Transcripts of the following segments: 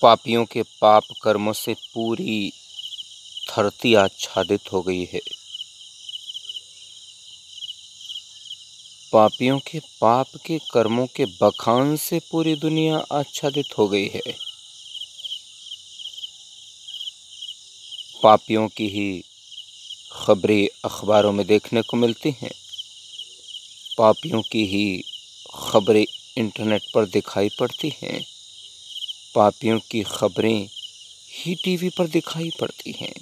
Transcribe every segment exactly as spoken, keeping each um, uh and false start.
पापियों के पाप कर्मों से पूरी धरती आच्छादित हो गई है। पापियों के पाप के कर्मों के बखान से पूरी दुनिया आच्छादित हो गई है। पापियों की ही खबरें अखबारों में देखने को मिलती हैं। पापियों की ही खबरें इंटरनेट पर दिखाई पड़ती हैं। पापियों की खबरें ही टीवी पर दिखाई पड़ती हैं।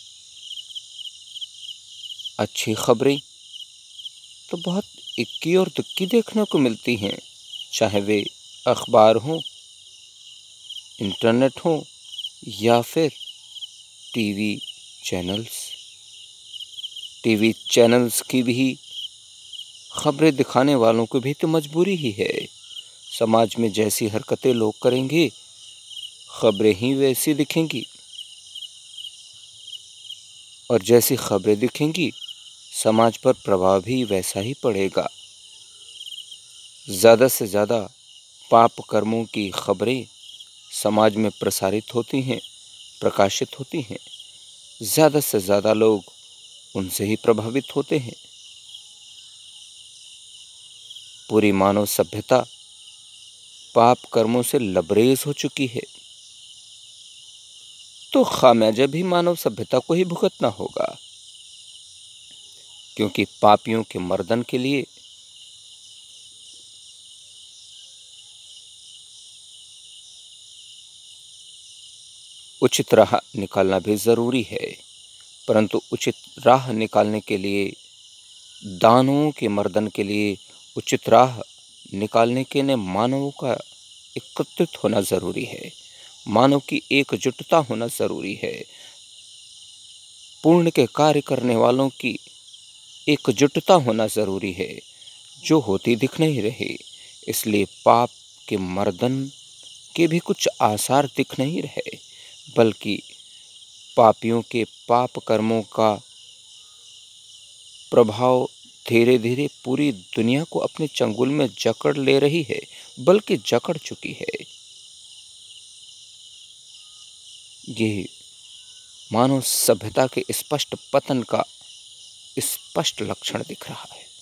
अच्छी खबरें तो बहुत इक्की और दुक्की देखने को मिलती हैं, चाहे वे अखबार हों, इंटरनेट हो या फिर टीवी चैनल्स। टीवी चैनल्स की भी खबरें दिखाने वालों को भी तो मजबूरी ही है। समाज में जैसी हरकतें लोग करेंगे, खबरें ही वैसी दिखेंगी, और जैसी खबरें दिखेंगी समाज पर प्रभाव भी वैसा ही पड़ेगा। ज़्यादा से ज़्यादा पाप कर्मों की खबरें समाज में प्रसारित होती हैं, प्रकाशित होती हैं। ज़्यादा से ज़्यादा लोग उनसे ही प्रभावित होते हैं। पूरी मानव सभ्यता पाप कर्मों से लबरेज हो चुकी है, तो खामियाजा भी मानव सभ्यता को ही भुगतना होगा, क्योंकि पापियों के मर्दन के लिए उचित राह निकालना भी ज़रूरी है। परंतु उचित राह निकालने के लिए, दानवों के मर्दन के लिए उचित राह निकालने के लिए मानवों का एकत्रित होना ज़रूरी है। मानव की एकजुटता होना ज़रूरी है। पुण्य के कार्य करने वालों की एकजुटता होना ज़रूरी है, जो होती दिख नहीं रही। इसलिए पाप के मर्दन के भी कुछ आसार दिख नहीं रहे, बल्कि पापियों के पाप कर्मों का प्रभाव धीरे धीरे पूरी दुनिया को अपने चंगुल में जकड़ ले रही है, बल्कि जकड़ चुकी है। ये मानव सभ्यता के स्पष्ट पतन का स्पष्ट लक्षण दिख रहा है।